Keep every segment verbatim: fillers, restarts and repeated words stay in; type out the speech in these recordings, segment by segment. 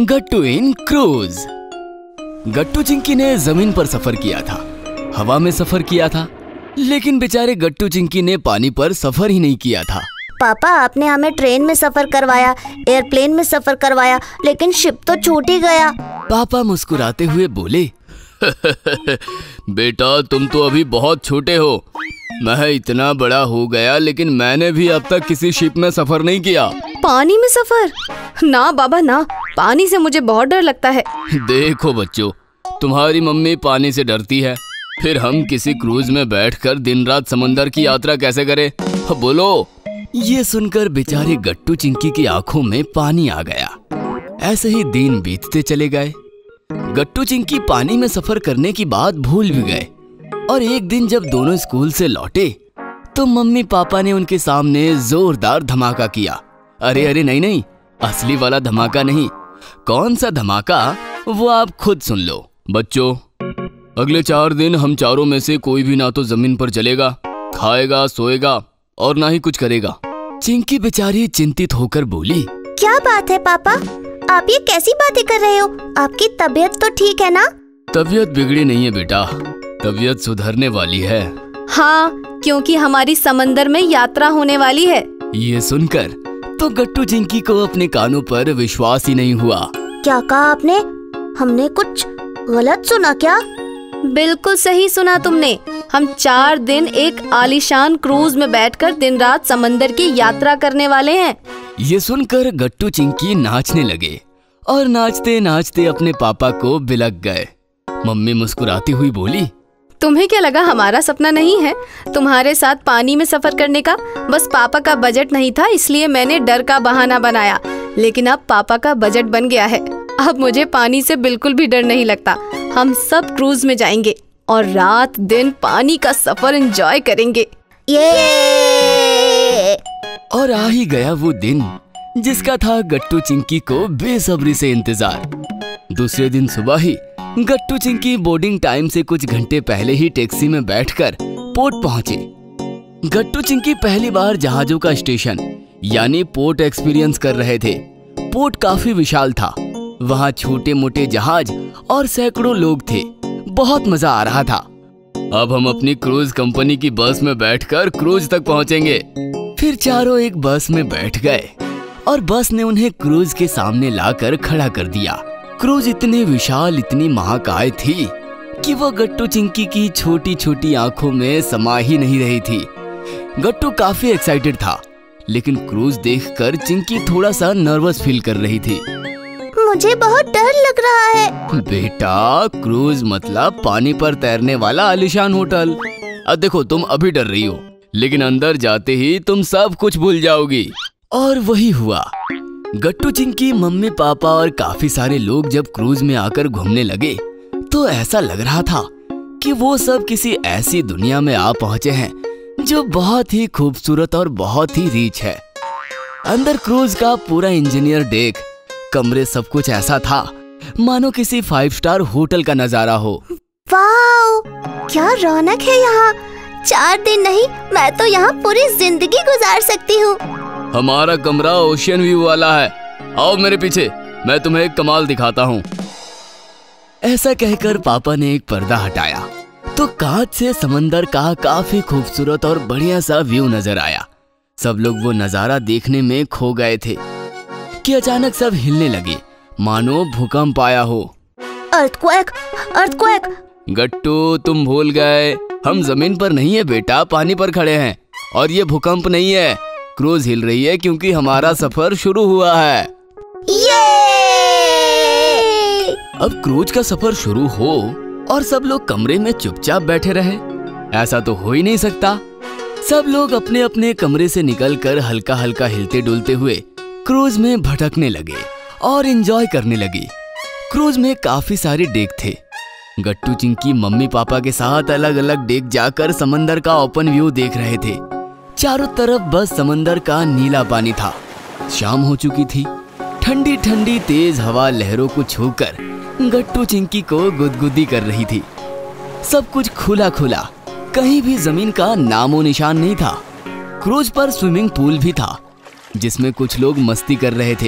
Gattu in cruise. गट्टू चिंकी ने जमीन पर सफर किया था, हवा में सफर किया था, लेकिन बेचारे गट्टू चिंकी ने पानी पर सफर ही नहीं किया था। पापा, आपने हमें ट्रेन में सफर करवाया, एयरप्लेन में सफर करवाया, लेकिन शिप तो छूट ही गया। पापा मुस्कुराते हुए बोले, बेटा तुम तो अभी बहुत छोटे हो। मैं इतना बड़ा हो गया, लेकिन मैंने भी अब तक किसी शिप में सफर नहीं किया। पानी में सफर? ना बाबा ना, पानी से मुझे बहुत डर लगता है। देखो बच्चों, तुम्हारी मम्मी पानी से डरती है, फिर हम किसी क्रूज में बैठकर दिन रात समंदर की यात्रा कैसे करें? बोलो। ये सुनकर बेचारे गट्टू चिंकी की आंखों में पानी आ गया। ऐसे ही दिन बीतते चले गए। गट्टू चिंकी पानी में सफर करने की बात भूल भी गए, और एक दिन जब दोनों स्कूल से लौटे तो मम्मी पापा ने उनके सामने जोरदार धमाका किया। अरे अरे नहीं नहीं, असली वाला धमाका नहीं। कौन सा धमाका, वो आप खुद सुन लो। बच्चों, अगले चार दिन हम चारों में से कोई भी ना तो जमीन पर चलेगा, खाएगा, सोएगा और ना ही कुछ करेगा। चिंकी बेचारी चिंतित होकर बोली, क्या बात है पापा, आप ये कैसी बातें कर रहे हो? आपकी तबीयत तो ठीक है ना? तबीयत बिगड़ी नहीं है बेटा, तबीयत सुधरने वाली है। हाँ, क्योंकि हमारी समंदर में यात्रा होने वाली है। ये सुनकर तो गट्टू चिंकी को अपने कानों पर विश्वास ही नहीं हुआ। क्या कहा आपने? हमने कुछ गलत सुना क्या? बिल्कुल सही सुना तुमने। हम चार दिन एक आलीशान क्रूज में बैठकर दिन रात समंदर की यात्रा करने वाले हैं। ये सुनकर गट्टू चिंकी नाचने लगे और नाचते नाचते अपने पापा को बिलक गए। मम्मी मुस्कुराती हुई बोली, तुम्हें क्या लगा हमारा सपना नहीं है तुम्हारे साथ पानी में सफर करने का? बस पापा का बजट नहीं था, इसलिए मैंने डर का बहाना बनाया, लेकिन अब पापा का बजट बन गया है। अब मुझे पानी से बिल्कुल भी डर नहीं लगता। हम सब क्रूज में जाएंगे और रात दिन पानी का सफर एंजॉय करेंगे। ये और आ ही गया वो दिन जिसका था गट्टू चिंकी को बेसब्री से इंतजार। दूसरे दिन सुबह ही गट्टू चिंकी बोर्डिंग टाइम से कुछ घंटे पहले ही टैक्सी में बैठकर पोर्ट पहुंचे। गट्टू चिंकी पहली बार जहाजों का स्टेशन यानी पोर्ट एक्सपीरियंस कर रहे थे। पोर्ट काफी विशाल था, वहाँ छोटे मोटे जहाज और सैकड़ों लोग थे। बहुत मजा आ रहा था। अब हम अपनी क्रूज कंपनी की बस में बैठकर क्रूज तक पहुंचेंगे। फिर चारों एक बस में बैठ गए और बस ने उन्हें क्रूज के सामने लाकर खड़ा कर दिया। क्रूज इतनी विशाल, इतनी महाकाय थी कि वो गट्टू चिंकी की छोटी छोटी आंखों में समा ही नहीं रही थी। गट्टू काफी एक्साइटेड था, लेकिन क्रूज देखकर चिंकी थोड़ा सा नर्वस फील कर रही थी। मुझे बहुत डर लग रहा है। बेटा, क्रूज मतलब पानी पर तैरने वाला आलीशान होटल। अब देखो, तुम अभी डर रही हो, लेकिन अंदर जाते ही तुम सब कुछ भूल जाओगी। और वही हुआ। गट्टू चिंकी, मम्मी पापा और काफी सारे लोग जब क्रूज में आकर घूमने लगे तो ऐसा लग रहा था कि वो सब किसी ऐसी दुनिया में आ पहुंचे हैं जो बहुत ही खूबसूरत और बहुत ही रिच है। अंदर क्रूज का पूरा इंजीनियर डेक, कमरे, सब कुछ ऐसा था मानो किसी फाइव स्टार होटल का नजारा हो। वाओ, क्या रौनक है यहाँ। चार दिन नहीं, मैं तो यहाँ पूरी जिंदगी गुजार सकती हूँ। हमारा कमरा ओशियन व्यू वाला है। आओ मेरे पीछे, मैं तुम्हें एक कमाल दिखाता हूँ। ऐसा कहकर पापा ने एक पर्दा हटाया तो कांच से समंदर का काफी खूबसूरत और बढ़िया सा व्यू नजर आया। सब लोग वो नजारा देखने में खो गए थे कि अचानक सब हिलने लगे मानो भूकंप आया हो। Earthquake, earthquake. गट्टू, तुम भूल गए, हम जमीन पर नहीं है बेटा, पानी पर खड़े हैं। और ये भूकंप नहीं है, क्रूज हिल रही है क्योंकि हमारा सफर शुरू हुआ है। ये! अब क्रूज का सफर शुरू हो और सब लोग कमरे में चुपचाप बैठे रहे, ऐसा तो हो ही नहीं सकता। सब लोग अपने अपने कमरे से निकलकर हल्का हल्का हिलते डुलते हुए क्रूज में भटकने लगे और एंजॉय करने लगे। क्रूज में काफी सारे डेक थे। गट्टू चिंकी मम्मी पापा के साथ अलग अलग डेक जाकर समंदर का ओपन व्यू देख रहे थे। चारों तरफ बस समंदर का नीला पानी था। शाम हो चुकी थी। ठंडी ठंडी तेज हवा लहरों को छूकर गट्टू चिंकी को गुदगुदी कर रही थी। सब कुछ खुला खुला, कहीं भी जमीन का नामो निशान नहीं था। क्रूज पर स्विमिंग पूल भी था जिसमें कुछ लोग मस्ती कर रहे थे।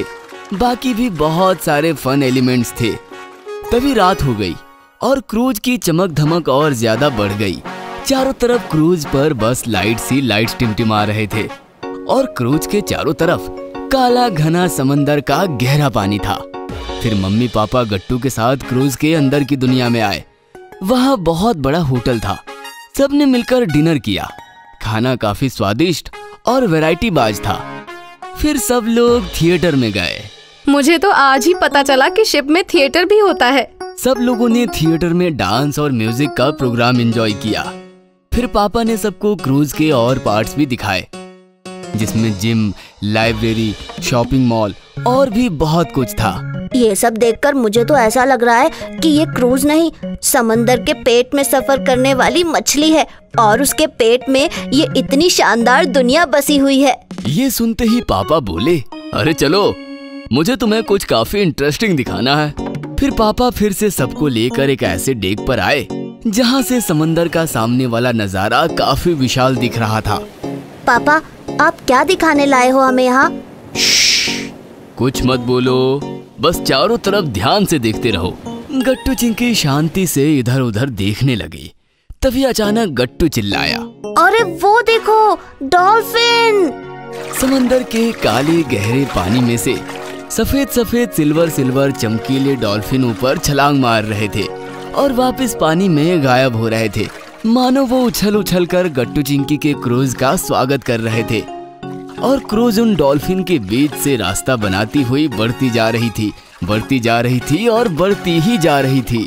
बाकी भी बहुत सारे फन एलिमेंट्स थे। तभी रात हो गई और क्रूज की चमक धमक और ज्यादा बढ़ गई। चारों तरफ क्रूज पर बस लाइट सी लाइट्स टिमटिमा रहे थे और क्रूज के चारों तरफ काला घना समंदर का गहरा पानी था। फिर मम्मी पापा गट्टू के साथ क्रूज के अंदर की दुनिया में आए। वहाँ बहुत बड़ा होटल था। सबने मिलकर डिनर किया। खाना काफी स्वादिष्ट और वैरायटी बाज था। फिर सब लोग थिएटर में गए। मुझे तो आज ही पता चला कि शिप में थिएटर भी होता है। सब लोगों ने थिएटर में डांस और म्यूजिक का प्रोग्राम एंजॉय किया। फिर पापा ने सबको क्रूज के और पार्ट्स भी दिखाए, जिसमें जिम, लाइब्रेरी, शॉपिंग मॉल और भी बहुत कुछ था। ये सब देखकर मुझे तो ऐसा लग रहा है कि ये क्रूज नहीं, समंदर के पेट में सफर करने वाली मछली है और उसके पेट में ये इतनी शानदार दुनिया बसी हुई है। ये सुनते ही पापा बोले, अरे चलो, मुझे तुम्हें कुछ काफी इंटरेस्टिंग दिखाना है। फिर पापा फिर से सबको लेकर एक ऐसे डेक पर आए जहाँ से समंदर का सामने वाला नजारा काफी विशाल दिख रहा था। पापा, आप क्या दिखाने लाए हो हमें यहाँ? कुछ मत बोलो, बस चारों तरफ ध्यान से देखते रहो। गट्टू चिंकी शांति से इधर उधर देखने लगी। तभी अचानक गट्टू चिल्लाया, अरे वो देखो, डॉल्फिन! समंदर के काले गहरे पानी में से सफेद सफेद सिल्वर सिल्वर चमकीले डॉल्फिन ऊपर छलांग मार रहे थे और वापस पानी में गायब हो रहे थे, मानो वो उछल उछल कर गट्टू चिंकी के क्रूज का स्वागत कर रहे थे। और क्रूज उन डॉल्फिन के बीच से रास्ता बनाती हुई बढ़ती जा रही थी, बढ़ती जा रही थी और बढ़ती ही जा रही थी।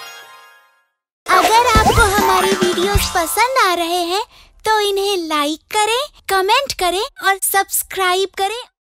अगर आपको हमारी वीडियोस पसंद आ रहे हैं तो इन्हें लाइक करें, कमेंट करें और सब्सक्राइब करें